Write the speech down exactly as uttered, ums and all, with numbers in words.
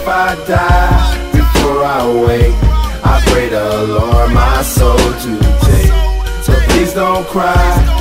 I die before I wake, I pray the Lord my soul to take. So please don't cry,